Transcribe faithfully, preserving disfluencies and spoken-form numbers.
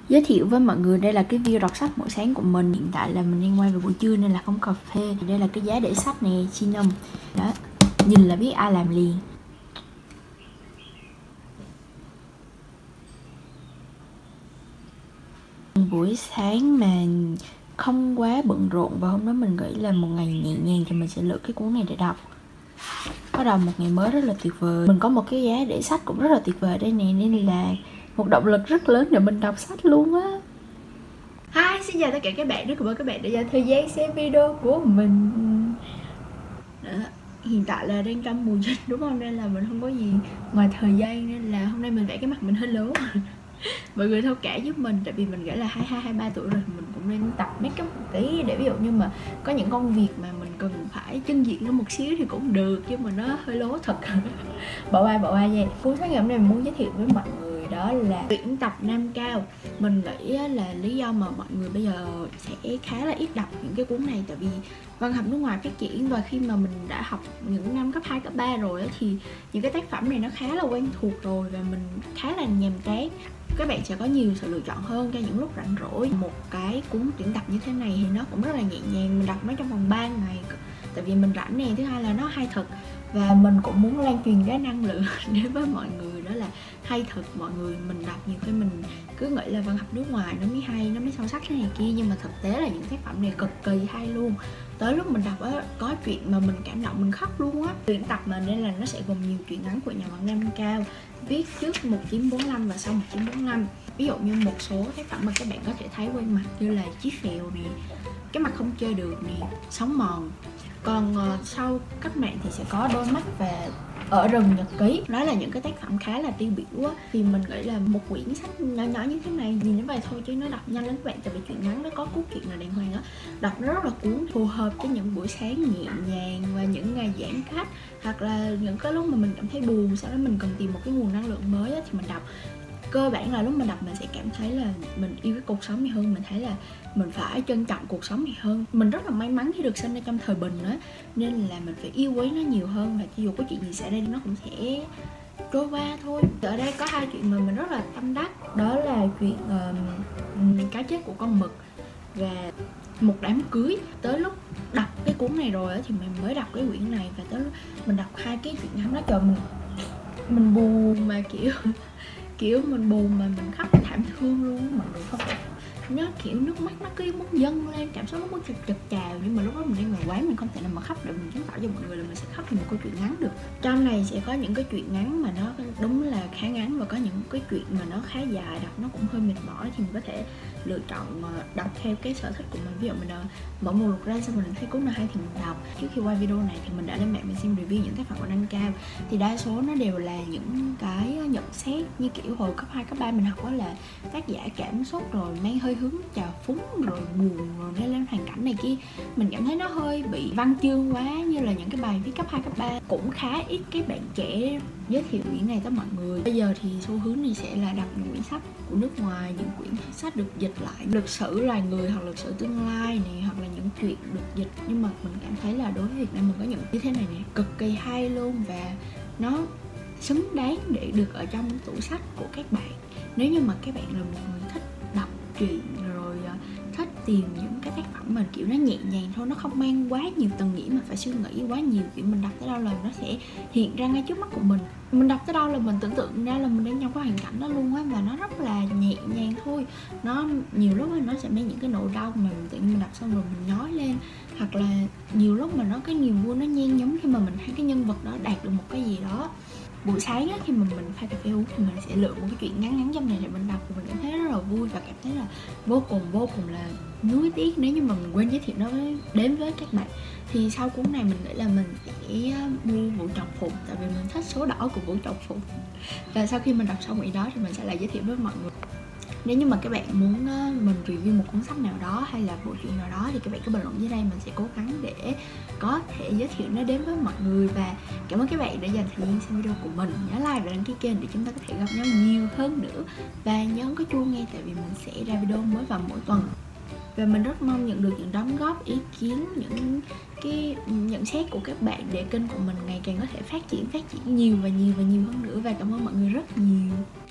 Giới thiệu với mọi người, đây là cái view đọc sách mỗi sáng của mình. Hiện tại là mình đang quay vào buổi trưa nên là không cà phê. Đây là cái giá để sách nè, Chinom. Đó, nhìn là biết ai làm liền. Buổi sáng mà không quá bận rộn và hôm đó mình nghĩ là một ngày nhẹ nhàng thì mình sẽ lựa cái cuốn này để đọc. Bắt đầu một ngày mới rất là tuyệt vời. Mình có một cái giá để sách cũng rất là tuyệt vời đây nè, nên là một động lực rất lớn để mình đọc sách luôn á. Hi, xin chào tất cả các bạn, rất cảm ơn các bạn đã dành thời gian xem video của mình. Đó, hiện tại là đang trong mùa dịch đúng không, nên là mình không có gì ngoài thời gian, nên là hôm nay mình vẽ cái mặt mình hơi lố. Mọi người thông cảm giúp mình, tại vì mình nghĩ là hai hai hai ba tuổi rồi, mình cũng nên tập make up một tí, để ví dụ như mà có những công việc mà mình cần phải trình diễn nó một xíu thì cũng được, chứ mà nó hơi lố thật. Bỏ qua bỏ qua nha. Cuốn sách ngày hôm nay mình muốn giới thiệu với mọi người đó là Tuyển tập Nam Cao. Mình nghĩ là lý do mà mọi người bây giờ sẽ khá là ít đọc những cái cuốn này, tại vì văn học nước ngoài phát triển, và khi mà mình đã học những năm cấp hai, cấp ba rồi thì những cái tác phẩm này nó khá là quen thuộc rồi và mình khá là nhàm chán. Các bạn sẽ có nhiều sự lựa chọn hơn cho những lúc rảnh rỗi. Một cái cuốn tuyển tập như thế này thì nó cũng rất là nhẹ nhàng, mình đọc nó trong vòng ba ngày tại vì mình rảnh nè, thứ hai là nó hay thật, và mình cũng muốn lan truyền cái năng lượng đến với mọi người, đó là hay thật. Mọi người mình đọc nhiều khi mình cứ nghĩ là văn học nước ngoài nó mới hay, nó mới sâu sắc thế này kia, nhưng mà thực tế là những tác phẩm này cực kỳ hay luôn. Tới lúc mình đọc á, có chuyện mà mình cảm động, mình khóc luôn á. Tuyển tập mà nên là nó sẽ gồm nhiều truyện ngắn của nhà văn Nam Cao, viết trước một nghìn chín trăm bốn mươi lăm và sau một nghìn chín trăm bốn mươi lăm. Ví dụ như một số tác phẩm mà các bạn có thể thấy quen mặt như là Chiếc Phèo nè, Cái Mặt Không Chơi Được nè, Sóng Mòn. Còn uh, sau Cách Mạng thì sẽ có Đôi Mắt và Ở Rừng Nhật Ký. Đó là những cái tác phẩm khá là tiêu biểu á. Thì mình nghĩ là một quyển sách nhỏ nhỏ như thế này, nhìn đến vậy thôi chứ nó đọc nhanh lắm các bạn, tại vì chuyện ngắn nó có cốt truyện là đàng hoàng á, đọc nó rất là cuốn, phù hợp với những buổi sáng nhẹ nhàng và những ngày giãn cách, hoặc là những cái lúc mà mình cảm thấy buồn, sau đó mình cần tìm một cái nguồn năng lượng mới á, thì mình đọc. Cơ bản là lúc mình đọc mình sẽ cảm thấy là mình yêu cái cuộc sống này hơn, mình thấy là mình phải trân trọng cuộc sống này hơn. Mình rất là may mắn khi được sinh ra trong thời bình đó, nên là mình phải yêu quý nó nhiều hơn, và cho dù có chuyện gì xảy ra thì nó cũng sẽ trôi qua thôi. Ở đây có hai chuyện mà mình rất là tâm đắc, đó là chuyện uh, Cái Chết Của Con Mực và Một Đám Cưới. Tới lúc đọc cái cuốn này rồi thì mình mới đọc cái quyển này, và tới lúc mình đọc hai cái chuyện ngắn đó, trời, mình mình buồn mà kiểu kiểu mình buồn mà mình khóc thảm thương luôn. Mọi người không phải, nó kiểu nước mắt nó cứ muốn dâng lên, cảm xúc nó muốn chực chực trào, nhưng mà lúc đó mình đang ngồi quán, mình không thể nào mà khóc để mình chứng tỏ cho mọi người là mình sẽ khóc vì một câu chuyện ngắn được. Trong này sẽ có những cái chuyện ngắn mà nó đúng là khá ngắn, và có những cái chuyện mà nó khá dài, đọc nó cũng hơi mệt mỏi, thì mình có thể lựa chọn đọc theo cái sở thích của mình. Ví dụ mình mở một lục ra, xong mình thấy cuốn nào hay thì mình đọc. Trước khi quay video này thì mình đã lên mạng mình xem review những tác phẩm của Nam Cao, thì đa số nó đều là những cái nhận xét như kiểu hồi cấp hai, cấp ba mình học, đó là tác giả cảm xúc rồi mang hơi hướng trào phúng rồi buồn rồi nó lên hoàn cảnh này kia. Mình cảm thấy nó hơi bị văn chương quá, như là những cái bài viết cấp hai, cấp ba. Cũng khá ít các bạn trẻ giới thiệu quyển này tới mọi người. Bây giờ thì xu hướng này sẽ là đọc những quyển sách của nước ngoài, những quyển sách được dịch lại, lịch sử loài người hoặc lịch sử tương lai này, hoặc là những chuyện được dịch. Nhưng mà mình cảm thấy là đối với Việt Nam mình có những như thế này này cực kỳ hay luôn, và nó xứng đáng để được ở trong tủ sách của các bạn. Nếu như mà các bạn là một người thích đọc truyện rồi thích tìm những cái tác phẩm mà kiểu nó nhẹ nhàng thôi, nó không mang quá nhiều tầng nghĩa mà phải suy nghĩ quá nhiều, kiểu mình đọc tới đâu là nó sẽ hiện ra ngay trước mắt của mình. Mình đọc tới đâu là mình tưởng tượng ra là mình đang trong cái hoàn cảnh đó luôn á, và nó rất là nhẹ nhàng thôi. Nó nhiều lúc nó sẽ mang những cái nỗi đau mà mình tự nhiên mình đọc xong rồi mình nói lên, hoặc là nhiều lúc mà nó cái niềm vui nó nhen nhóm khi mà mình thấy cái nhân vật đó đạt được một cái gì đó. Buổi sáng á, khi mà mình pha cà phê uống thì mình sẽ lựa một cái chuyện ngắn ngắn trong này để mình đọc, và mình cảm thấy rất là vui và cảm thấy là vô cùng vô cùng là nuối tiếc nếu như mà mình quên giới thiệu nó đến với các bạn. Thì sau cuốn này mình nghĩ là mình sẽ mua Vũ Trọng Phụng, tại vì mình thích số đỏ của Vũ Trọng Phụng, và sau khi mình đọc xong quyển đó thì mình sẽ lại giới thiệu với mọi người. Nếu như mà các bạn muốn mình review một cuốn sách nào đó hay là bộ truyện nào đó thì các bạn cứ bình luận dưới đây, mình sẽ cố gắng để có thể giới thiệu nó đến với mọi người. Và cảm ơn các bạn đã dành thời gian xem video của mình. Nhớ like và đăng ký kênh để chúng ta có thể gặp nhau nhiều hơn nữa, và nhớ ấn cái chuông nghe, tại vì mình sẽ ra video mới vào mỗi tuần. Và mình rất mong nhận được những đóng góp, ý kiến, những cái nhận xét của các bạn để kênh của mình ngày càng có thể phát triển, phát triển nhiều và nhiều và nhiều hơn nữa. Và cảm ơn mọi người rất nhiều.